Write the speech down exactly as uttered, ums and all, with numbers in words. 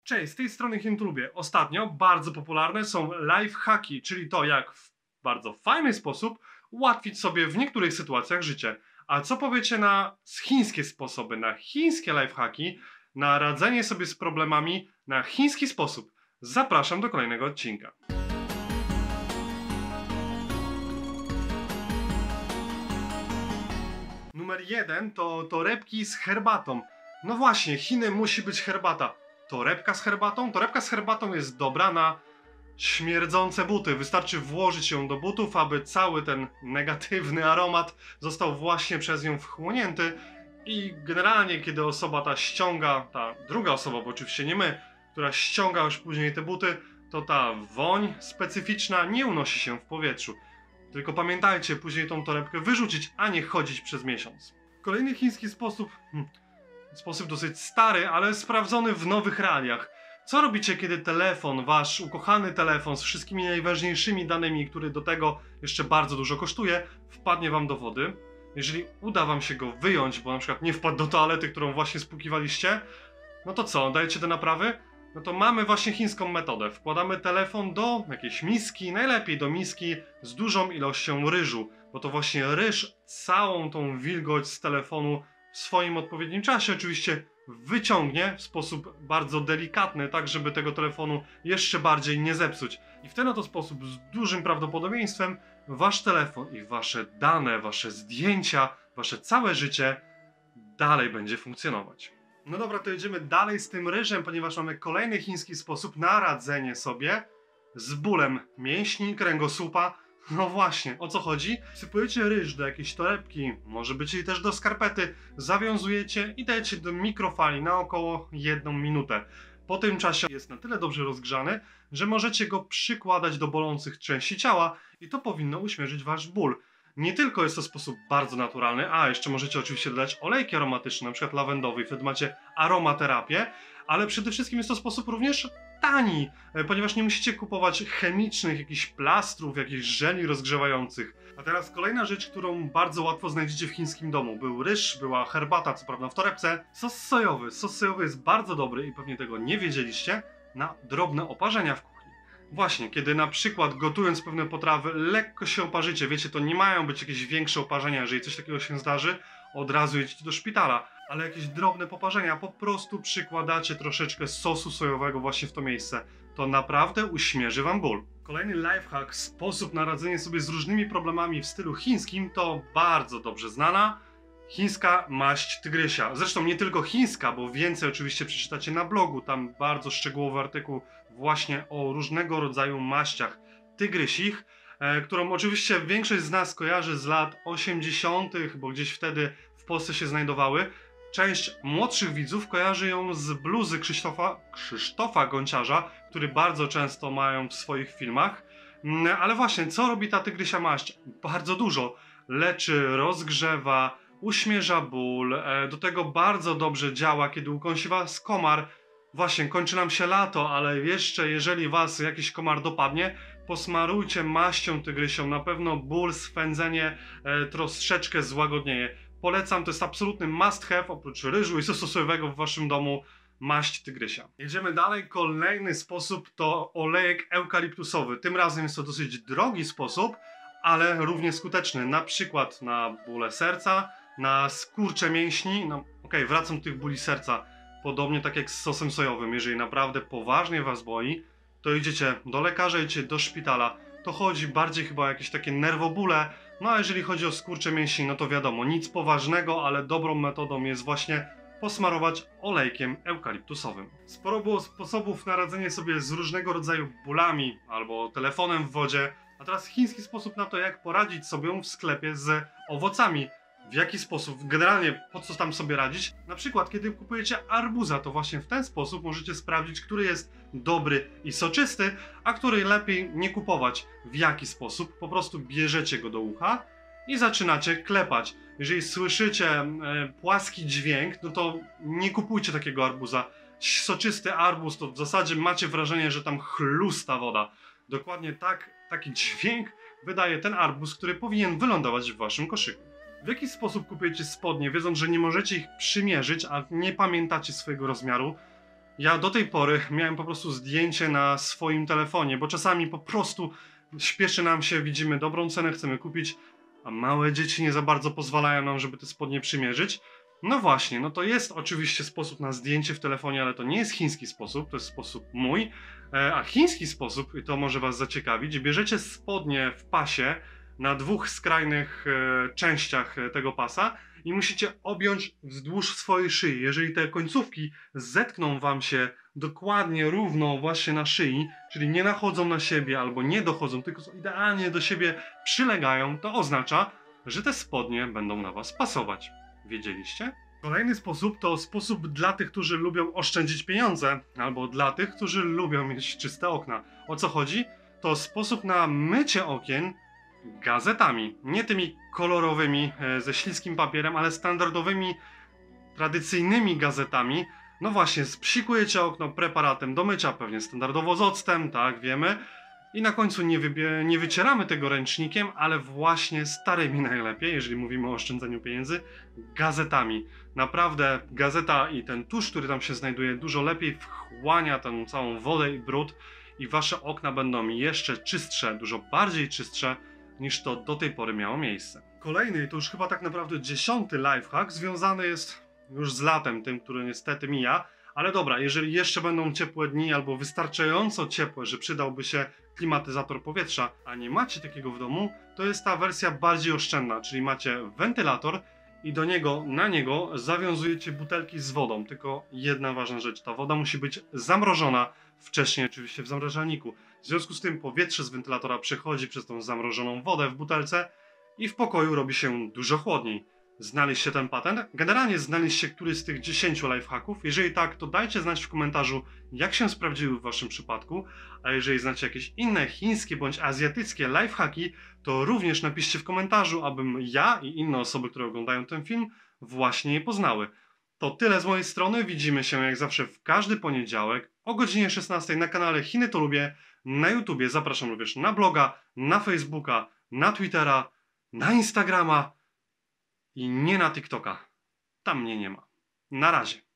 Cześć, z tej strony Hintlubię. Ostatnio bardzo popularne są lifehacki, czyli to, jak w bardzo fajny sposób ułatwić sobie w niektórych sytuacjach życie. A co powiecie na chińskie sposoby, na chińskie lifehacki, na radzenie sobie z problemami na chiński sposób? Zapraszam do kolejnego odcinka. Numer jeden to torebki z herbatą. No właśnie, Chiny musi być herbata. Torebka z herbatą? Torebka z herbatą jest dobra na śmierdzące buty. Wystarczy włożyć ją do butów, aby cały ten negatywny aromat został właśnie przez nią wchłonięty. I generalnie, kiedy osoba ta ściąga, ta druga osoba, bo oczywiście nie my, która ściąga już później te buty, to ta woń specyficzna nie unosi się w powietrzu. Tylko pamiętajcie, później tą torebkę wyrzucić, a nie chodzić przez miesiąc. Kolejny chiński sposób... Hmm. Sposób dosyć stary, ale sprawdzony w nowych realiach. Co robicie, kiedy telefon, wasz ukochany telefon z wszystkimi najważniejszymi danymi, który do tego jeszcze bardzo dużo kosztuje, wpadnie wam do wody? Jeżeli uda wam się go wyjąć, bo na przykład nie wpadł do toalety, którą właśnie spłukiwaliście, no to co, dajecie do naprawy? No to mamy właśnie chińską metodę. Wkładamy telefon do jakiejś miski, najlepiej do miski z dużą ilością ryżu, bo to właśnie ryż całą tą wilgoć z telefonu w swoim odpowiednim czasie oczywiście wyciągnie w sposób bardzo delikatny, tak żeby tego telefonu jeszcze bardziej nie zepsuć. I w ten oto sposób z dużym prawdopodobieństwem wasz telefon i wasze dane, wasze zdjęcia, wasze całe życie dalej będzie funkcjonować. No dobra, to jedziemy dalej z tym ryżem, ponieważ mamy kolejny chiński sposób na radzenie sobie z bólem mięśni, kręgosłupa. No właśnie, o co chodzi? Wsypujecie ryż do jakiejś torebki, może być i też do skarpety, zawiązujecie i dajecie do mikrofali na około jedną minutę. Po tym czasie jest na tyle dobrze rozgrzany, że możecie go przykładać do bolących części ciała i to powinno uśmierzyć wasz ból. Nie tylko jest to sposób bardzo naturalny, a jeszcze możecie oczywiście dodać olejki aromatyczne, na przykład lawendowy, wtedy macie aromaterapię, ale przede wszystkim jest to sposób również tani, ponieważ nie musicie kupować chemicznych jakichś plastrów, jakichś żeli rozgrzewających. A teraz kolejna rzecz, którą bardzo łatwo znajdziecie w chińskim domu. Był ryż, była herbata, co prawda w torebce. Sos sojowy. Sos sojowy jest bardzo dobry i pewnie tego nie wiedzieliście, na drobne oparzenia w kuchni. Właśnie, kiedy na przykład gotując pewne potrawy lekko się oparzycie, wiecie, to nie mają być jakieś większe oparzenia, jeżeli coś takiego się zdarzy, od razu jedziecie do szpitala. Ale jakieś drobne poparzenia, po prostu przykładacie troszeczkę sosu sojowego właśnie w to miejsce. To naprawdę uśmierzy wam ból. Kolejny lifehack, sposób na radzenie sobie z różnymi problemami w stylu chińskim, to bardzo dobrze znana chińska maść tygrysia. Zresztą nie tylko chińska, bo więcej oczywiście przeczytacie na blogu, tam bardzo szczegółowy artykuł właśnie o różnego rodzaju maściach tygrysich, e, którą oczywiście większość z nas kojarzy z lat osiemdziesiątych, bo gdzieś wtedy w Polsce się znajdowały. Część młodszych widzów kojarzy ją z bluzy Krzysztofa, Krzysztofa Gonciarza, który bardzo często mają w swoich filmach. Ale właśnie, co robi ta tygrysia maść? Bardzo dużo. Leczy, rozgrzewa, uśmierza ból. Do tego bardzo dobrze działa, kiedy ukąsi was komar. Właśnie, kończy nam się lato, ale jeszcze jeżeli was jakiś komar dopadnie, posmarujcie maścią tygrysią. Na pewno ból, swędzenie e, troszeczkę złagodnieje. Polecam, to jest absolutny must have, oprócz ryżu i sosu sojowego w waszym domu, maść tygrysia. Jedziemy dalej, kolejny sposób to olejek eukaliptusowy. Tym razem jest to dosyć drogi sposób, ale równie skuteczny. Na przykład na bóle serca, na skurcze mięśni, no okej, okay, wracam do tych bóli serca. Podobnie tak jak z sosem sojowym, jeżeli naprawdę poważnie was boli, to idziecie do lekarza, idziecie do szpitala. To chodzi bardziej chyba o jakieś takie nerwobóle. No a jeżeli chodzi o skurcze mięśni, no to wiadomo, nic poważnego, ale dobrą metodą jest właśnie posmarować olejkiem eukaliptusowym. Sporo było sposobów na radzenie sobie z różnego rodzaju bólami albo telefonem w wodzie, a teraz chiński sposób na to, jak poradzić sobie w sklepie z owocami. W jaki sposób, generalnie po co tam sobie radzić? Na przykład, kiedy kupujecie arbuza, to właśnie w ten sposób możecie sprawdzić, który jest dobry i soczysty, a który lepiej nie kupować. W jaki sposób? Po prostu bierzecie go do ucha i zaczynacie klepać. Jeżeli słyszycie e, płaski dźwięk, no to nie kupujcie takiego arbuza. Soczysty arbuz to w zasadzie macie wrażenie, że tam chlusta woda. Dokładnie tak, taki dźwięk wydaje ten arbuz, który powinien wylądować w waszym koszyku. W jaki sposób kupujecie spodnie, wiedząc, że nie możecie ich przymierzyć, a nie pamiętacie swojego rozmiaru? Ja do tej pory miałem po prostu zdjęcie na swoim telefonie, bo czasami po prostu śpieszy nam się, widzimy dobrą cenę, chcemy kupić, a małe dzieci nie za bardzo pozwalają nam, żeby te spodnie przymierzyć. No właśnie, no to jest oczywiście sposób na zdjęcie w telefonie, ale to nie jest chiński sposób, to jest sposób mój. E, a chiński sposób, i to może was zaciekawić, bierzecie spodnie w pasie na dwóch skrajnych e, częściach e, tego pasa i musicie objąć wzdłuż swojej szyi. Jeżeli te końcówki zetkną wam się dokładnie równo właśnie na szyi, czyli nie nachodzą na siebie albo nie dochodzą, tylko są idealnie do siebie przylegają, to oznacza, że te spodnie będą na was pasować. Wiedzieliście? Kolejny sposób to sposób dla tych, którzy lubią oszczędzić pieniądze, albo dla tych, którzy lubią mieć czyste okna. O co chodzi? To sposób na mycie okien gazetami. Nie tymi kolorowymi, e, ze śliskim papierem, ale standardowymi, tradycyjnymi gazetami. No właśnie, spsikujecie okno preparatem do mycia, pewnie standardowo z octem, tak, wiemy. I na końcu nie, wybie- nie wycieramy tego ręcznikiem, ale właśnie starymi najlepiej, jeżeli mówimy o oszczędzaniu pieniędzy, gazetami. Naprawdę gazeta i ten tusz, który tam się znajduje, dużo lepiej wchłania tę całą wodę i brud i wasze okna będą jeszcze czystsze, dużo bardziej czystsze niż to do tej pory miało miejsce. Kolejny, to już chyba tak naprawdę dziesiąty lifehack, związany jest już z latem, tym, który niestety mija. Ale dobra, jeżeli jeszcze będą ciepłe dni albo wystarczająco ciepłe, że przydałby się klimatyzator powietrza, a nie macie takiego w domu, to jest ta wersja bardziej oszczędna, czyli macie wentylator i do niego, na niego zawiązujecie butelki z wodą. Tylko jedna ważna rzecz, ta woda musi być zamrożona wcześniej oczywiście w zamrażalniku. W związku z tym powietrze z wentylatora przechodzi przez tą zamrożoną wodę w butelce i w pokoju robi się dużo chłodniej. Znaliście ten patent? Generalnie znaliście któryś z tych dziesięciu lifehacków? Jeżeli tak, to dajcie znać w komentarzu, jak się sprawdziły w waszym przypadku, a jeżeli znacie jakieś inne chińskie bądź azjatyckie lifehacki, to również napiszcie w komentarzu, abym ja i inne osoby, które oglądają ten film, właśnie je poznały. To tyle z mojej strony, widzimy się jak zawsze w każdy poniedziałek o godzinie szesnastej na kanale Chiny to lubię, na YouTubie, zapraszam również na bloga, na Facebooka, na Twittera, na Instagrama, i nie na TikToka. Tam mnie nie ma. Na razie.